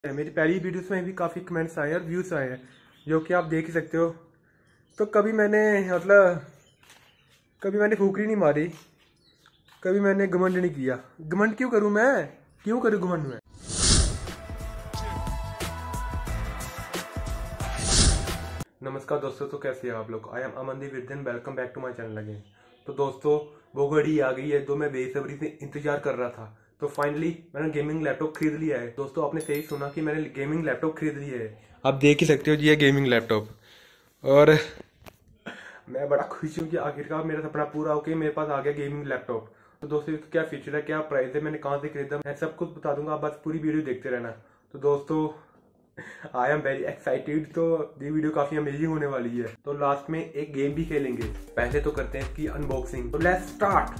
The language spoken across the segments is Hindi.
मेरी पहली वीडियोस में भी काफ़ी कमेंट्स आए और व्यूज़ आए हैं जो कि आप देख ही सकते हो। तो कभी मैंने फुकरी नहीं मारी, कभी मैंने घमंड नहीं किया। घमंड क्यों करूं मैं, क्यों करूं घमंड में। नमस्कार दोस्तों, तो कैसे हैं आप लोग। I am Amandeep Vidyan, welcome back to my channel again. तो दोस्तों वो घड़ी आ गई है जो मैं बेसब्री से इंतजार कर रहा था। तो फाइनली मैंने गेमिंग लैपटॉप खरीद लिया है। दोस्तों आपने सही सुना कि मैंने गेमिंग लैपटॉप खरीद लिया है। आप देख ही सकते हो जी, ये गेमिंग लैपटॉप। और मैं बड़ा खुश हूँ कि आखिरकार मेरा सपना पूरा होकर मेरे पास आ गया गेमिंग लैपटॉप। तो दोस्तों इसका क्या फीचर है, क्या प्राइस है, मैंने कहाँ से खरीदा, मैं सब कुछ बता दूंगा। आप बस पूरी वीडियो देखते रहना। तो दोस्तों आई एम वेरी एक्साइटेड। तो ये वीडियो काफी अमेजिंग होने वाली है। तो लास्ट में एक गेम भी खेलेंगे। पहले तो करते हैं इसकी अनबॉक्सिंग। तो लेट्स स्टार्ट।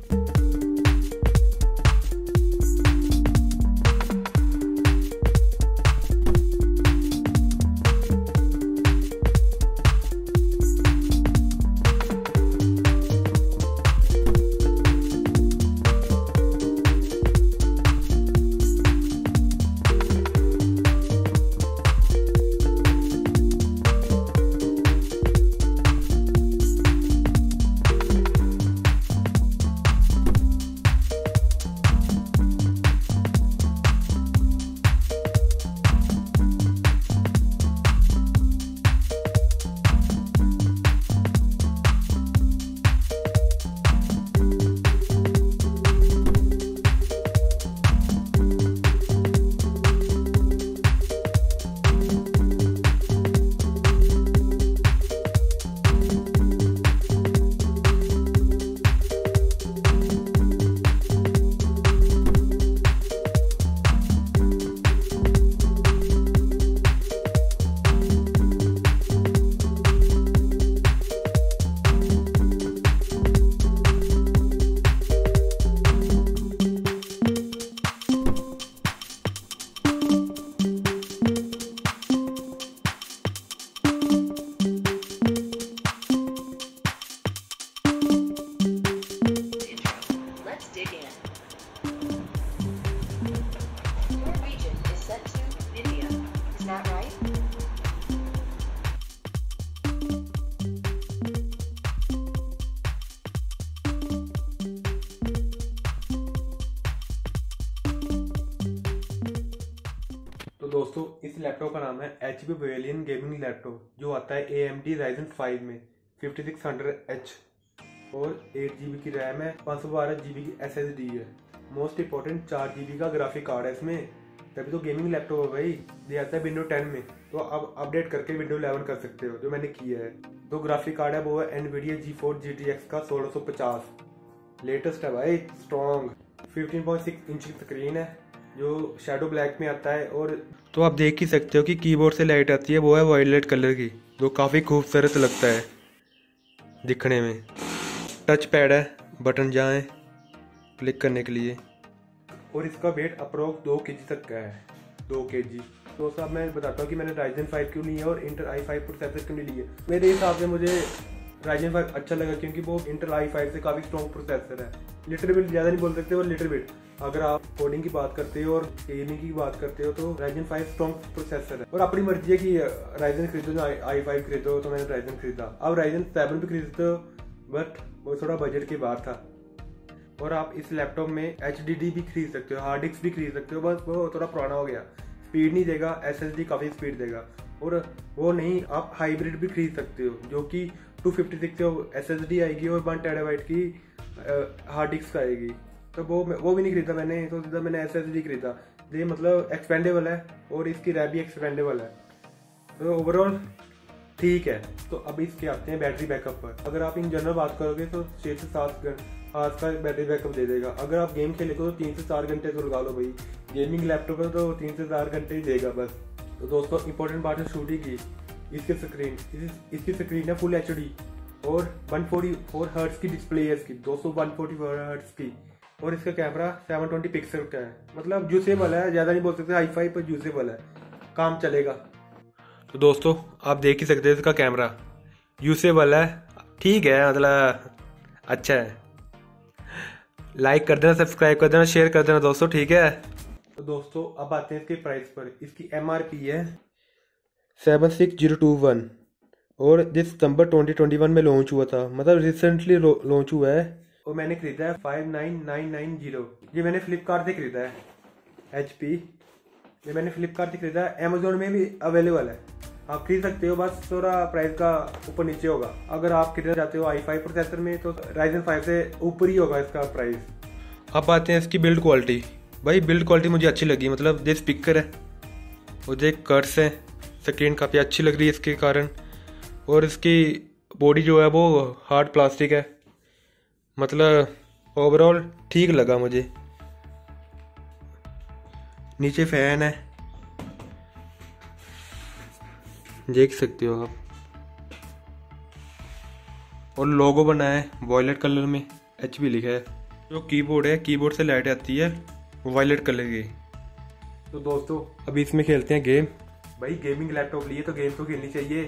तो दोस्तों इस लैपटॉप का नाम है HP पवेलियन गेमिंग लैपटॉप, जो आता है AMD Ryzen 5 में 5600H और 8GB की रैम है, 512GB की SSD है। मोस्ट इंपॉर्टेंट 4GB का ग्राफिक कार्ड है इसमें। तभी तो गेमिंग लैपटॉप है भाई। ये आता है विंडो 10 में, तो अब अपडेट करके विंडो 11 कर सकते हो, जो मैंने किया है। तो ग्राफिक कार्ड है वो है NVIDIA GeForce GTX का 1650। लेटेस्ट है भाई, स्ट्रॉन्ग। 15.6 इंच की स्क्रीन है जो शेडो ब्लैक में आता है। और तो आप देख ही सकते हो कि कीबोर्ड से लाइट आती है, वो है वायलेट कलर की, जो काफ़ी खूबसूरत लगता है दिखने में। टच पैड है, बटन जाएं क्लिक करने के लिए। और इसका वेट अप्रोक्स 2 kg तक का है, 2 kg। तो सब मैं बताता हूँ कि मैंने Ryzen 5 क्यों ली है और Intel i5 प्रोसेसर क्यों नहीं लिए। मेरे हिसाब से मुझे Ryzen 5 अच्छा लगा क्योंकि वो Intel i5 से काफ़ी स्ट्रॉन्ग प्रोसेसर है। लिटिल बिट ज़्यादा नहीं बोल सकते, और लिटिल बिट अगर आप कोडिंग की बात करते हो और गेमिंग की बात करते हो तो Ryzen 5 स्ट्रॉन्ग प्रोसेसर है। और अपनी मर्जी है कि Ryzen खरीदो या i5 खरीदो। तो मैंने Ryzen खरीदा। अब Ryzen 7 भी खरीदते हो, बट वो थोड़ा बजट के बाहर था। और आप इस लैपटॉप में HDD भी खरीद सकते हो, हार्ड डिस्क भी खरीद सकते हो, बस वो थोड़ा पुराना हो गया, स्पीड नहीं देगा। SSD काफ़ी स्पीड देगा। और वो नहीं, आप हाइब्रिड भी खरीद सकते हो, जो कि 256 SSD आएगी और 1 TB की हार्ड डिस्क आएगी। तो वो भी नहीं खरीदा मैंने। तो सीधा मैंने SSD खरीदा। ये मतलब एक्सपेंडेबल है और इसकी रैम भी एक्सपेंडेबल है। तो ओवरऑल ठीक है। तो अभी इसके आते हैं बैटरी बैकअप पर। अगर आप इन जनरल बात करोगे तो 6 से 7 आज का बैटरी बैकअप दे देगा। अगर आप गेम खेले तो 3 से 4 घंटे तो लगा लो भाई। गेमिंग लैपटॉप है तो 3 से 4 घंटे ही देगा बस। तो दोस्तों इंपॉर्टेंट बात है शूटिंग की। इसकी स्क्रीन है फुल HD और 144 हर्ट्ज की डिस्प्ले है इसकी, 144 हर्ट्ज की। और इसका कैमरा 720 पिक्सल का है। मतलब यूजेबल है, ज़्यादा नहीं बोल सकते हाई-फाई, पर यूजेबल है, काम चलेगा। तो दोस्तों आप देख ही सकते हैं इसका कैमरा यूजेबल है, ठीक है, मतलब अच्छा है। लाइक कर देना, सब्सक्राइब कर देना, शेयर कर देना दोस्तों, ठीक है। तो दोस्तों अब आते हैं इसके प्राइस पर। इसकी MRP है 76021 और दिसंबर 2021 में लॉन्च हुआ था, मतलब रिसेंटली लॉन्च हुआ है। और मैंने खरीदा है 59990। ये मैंने फ्लिपकार्ट से खरीदा है HP। ये मैंने फ्लिपकार्ट से खरीदा है, अमेजोन में भी अवेलेबल है, आप खरीद सकते हो। बस थोड़ा प्राइस का ऊपर नीचे होगा। अगर आप खरीदना चाहते हो i5 प्रोसेसर में तो Ryzen 5 से ऊपर ही होगा इसका प्राइस। अब आते हैं इसकी बिल्ड क्वालिटी। भाई बिल्ड क्वालिटी मुझे अच्छी लगी, मतलब जो स्पीकर है और जो कर्स है, स्क्रीन काफ़ी अच्छी लग रही है इसके कारण। और इसकी बॉडी जो है वो हार्ड प्लास्टिक है, मतलब ओवरऑल ठीक लगा मुझे। नीचे फैन है, देख सकते हो आप, और लोगो बना है वॉयलेट कलर में, HP लिखा है। जो कीबोर्ड है, कीबोर्ड से लाइट आती है वॉयलेट कलर की। तो दोस्तों अभी इसमें खेलते हैं गेम। भाई गेमिंग लैपटॉप लिए तो गेम तो खेलनी चाहिए।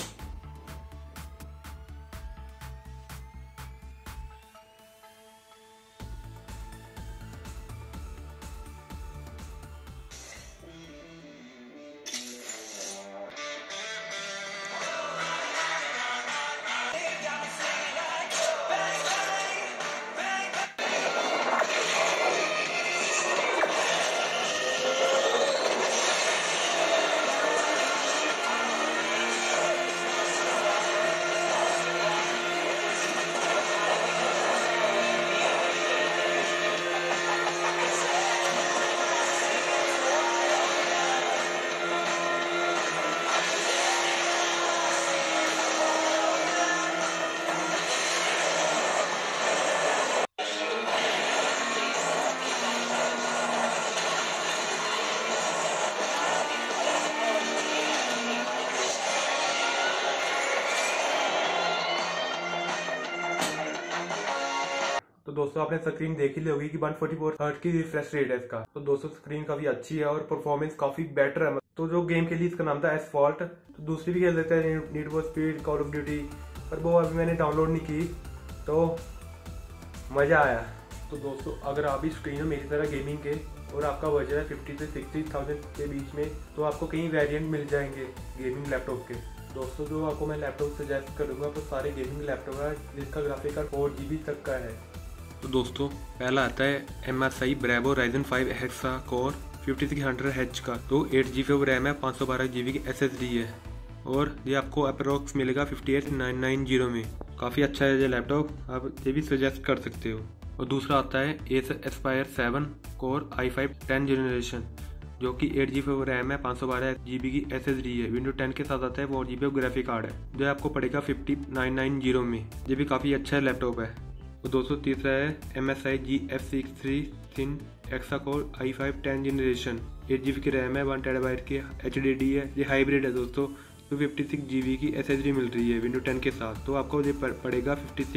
तो दोस्तों आपने स्क्रीन देख ही ली होगी कि 144 हर्ट्ज की रिफ्रेश रेट है इसका। तो दोस्तों स्क्रीन काफी अच्छी है और परफॉर्मेंस काफी बेटर है। तो जो गेम खेली इसका नाम था एसफॉल्ट। तो दूसरी भी खेल सकते हैं, need for speed, call of duty, पर वो अभी मैंने डाउनलोड नहीं की तो मजा आया। तो दोस्तों अगर आप भी स्क्रीन हो मेरी तरह गेमिंग के और आपका बजट है 50 से 60,000 के बीच में, तो आपको कई वेरिएंट मिल जाएंगे गेमिंग लैपटॉप के। दोस्तों जो आपको मैं लैपटॉप सजेस्ट करूंगा तो सारे गेमिंग लैपटॉप है जिसका ग्राफिक कार्ड 4GB तक का है। तो दोस्तों पहला आता है MSI Bravo Ryzen 5 hexa core 5600H का। तो 8GB रैम है, 512GB की SSD है और ये आपको अप्रोक्स मिलेगा 58990 में। काफ़ी अच्छा है ये लैपटॉप, आप ये भी सजेस्ट कर सकते हो। और दूसरा आता है Acer Aspire 7 core i5 10 generation जो कि 8GB रैम है, 512GB की SSD है। विंडो 10 के साथ आता है, 4GB ग्राफिक कार्ड है जो आपको पड़ेगा 50990 में। ये भी काफ़ी अच्छा लैपटॉप है। और दोस्तों तीसरा है MSI GF63 Thin Hexa Core i5 10 generation 8GB की रैम है, 1TB की HDD है। ये हाइब्रिड है दोस्तों, तो 56GB की SSD मिल रही है विंडो 10 के साथ। तो आपको ये पड़ेगा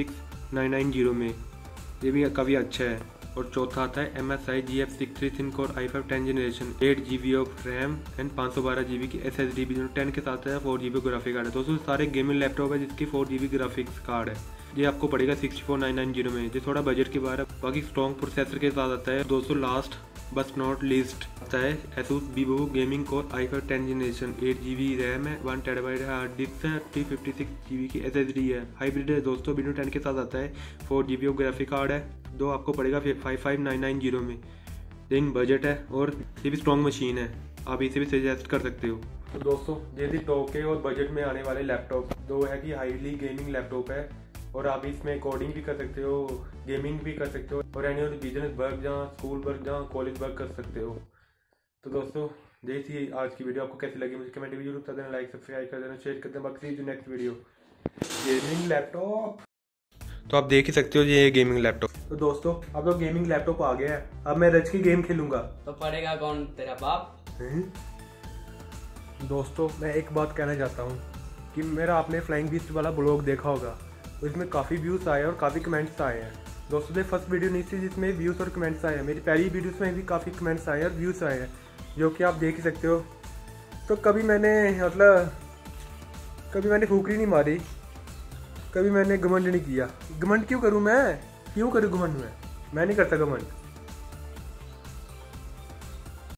56990 में। ये भी काफ़ी अच्छा है। और चौथा आता है MSI GF63 Thin Core i5 10 generation 8GB of RAM and 512GB की SSD विंडो 10 के साथ है, 4GB ग्राफिक कार्ड है। दोस्तों सारे गेमिंग लैपटॉप है जिसकी 4GB ग्राफिक्स कार्ड है। ये आपको पड़ेगा 64990 में। ये थोड़ा बजट के बाहर है, बाकी स्ट्रॉन्ग प्रोसेसर के साथ आता है। दोस्तों लास्ट बट नॉट लीस्ट आता है Asus Vivo Gaming Core i5 10 generation 8GB RAM है, 1TB हार्ड डिस्क है, 356GB की SSD है। हाइब्रिड है दोस्तों, विंडो 10 के साथ आता है, 4GB ऑफ ग्राफिक कार्ड है। दो आपको पड़ेगा 55990 में। लेकिन बजट है और ये भी स्ट्रॉन्ग मशीन है, आप इसे भी सजेस्ट कर सकते हो। तो दोस्तों ये थी टॉप के और बजट में आने वाले लैपटॉप। दो है कि हाईली गेमिंग लैपटॉप है और आप इसमें कोडिंग भी कर सकते हो, गेमिंग भी कर सकते हो और एनी और बिजनेस वर्क जहाँ, स्कूल वर्क जहाँ, कॉलेज वर्क कर सकते हो। तो दोस्तों जैसी आज की वीडियो आपको कैसी लगी मुझे कमेंट में जरूर बता देना, लाइक सब्सक्राइब कर देना, शेयर कर देना। बाकी जो नेक्स्ट वीडियो गेमिंग लैपटॉप, तो आप देख ही सकते हो ये गेमिंग लैपटॉप। तो दोस्तों अब तो गेमिंग लैपटॉप आ गया है, अब मैं रज की गेम खेलूंगा। तो पड़ेगा कौन, तेरा बाप? दोस्तों मैं एक बात कहना चाहता हूँ कि मेरा आपने फ्लाइंग बीस्ट वाला ब्लॉग देखा होगा, इसमें काफ़ी व्यूज़ आए और काफ़ी कमेंट्स आए हैं। दोस्तों ये फर्स्ट वीडियो नहीं थी जिसमें व्यूज़ और कमेंट्स आए हैं, मेरी पहली वीडियोस में भी काफ़ी कमेंट्स आए और व्यूज़ आए हैं जो कि आप देख ही सकते हो। तो कभी मैंने फूकरी नहीं मारी, कभी मैंने घमंड नहीं किया। घमंड क्यों करूँ मैं, क्यों करूँ घमंड मैं नहीं करता घमंड।